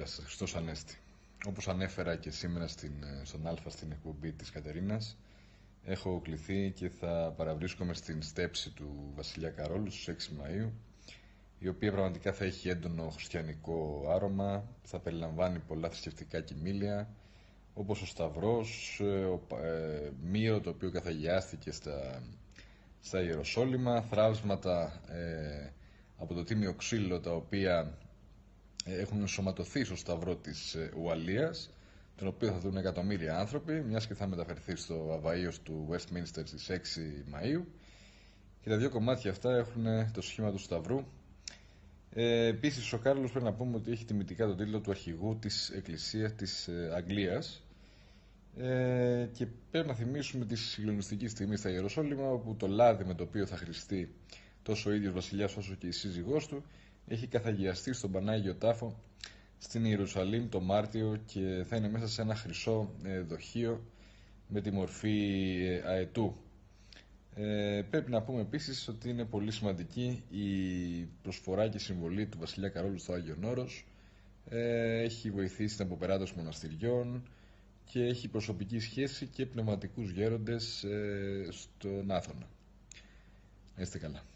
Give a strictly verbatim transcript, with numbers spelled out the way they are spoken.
Χριστός Ανέστη. Όπως ανέφερα και σήμερα στην, στον Α στην εκπομπή της Κατερίνας, έχω κληθεί και θα παραβρίσκομαι στην στέψη του Βασιλιά Καρόλου στους έξι Μαΐου, η οποία πραγματικά θα έχει έντονο χριστιανικό άρωμα, θα περιλαμβάνει πολλά θρησκευτικά κοιμήλια, όπως ο Σταυρός, ο, ε, Μύρο το οποίο καθαγιάστηκε στα, στα Ιεροσόλυμα, θράψματα ε, από το τίμιο ξύλο τα οποία έχουν ενσωματωθεί στο Σταυρό της Ουαλίας, τον οποίο θα δουν εκατομμύρια άνθρωποι, μιας και θα μεταφερθεί στο Αβαΐος του Westminster στις έξι Μαΐου, και τα δύο κομμάτια αυτά έχουν το σχήμα του Σταυρού. Ε, επίσης ο Κάρλος, πρέπει να πούμε ότι έχει τιμητικά τον τίτλο του αρχηγού της Εκκλησίας της Αγγλίας, ε, και πρέπει να θυμίσουμε τη συγκλονιστική στιγμή στα Ιεροσόλυμα, όπου το λάδι με το οποίο θα χρηστεί τόσο ο ίδιος βασιλιάς όσο και η σύζυγός του έχει καθαγιαστεί στον Πανάγιο Τάφο στην Ιερουσαλήμ το Μάρτιο και θα είναι μέσα σε ένα χρυσό ε, δοχείο με τη μορφή ε, αετού. Ε, πρέπει να πούμε επίσης ότι είναι πολύ σημαντική η προσφορά και συμβολή του Βασιλιά Καρόλου στο Άγιον Όρος. Ε, έχει βοηθήσει την αποπεράτωση μοναστηριών και έχει προσωπική σχέση και πνευματικούς γέροντες ε, στον Άθωνα. Να είστε καλά.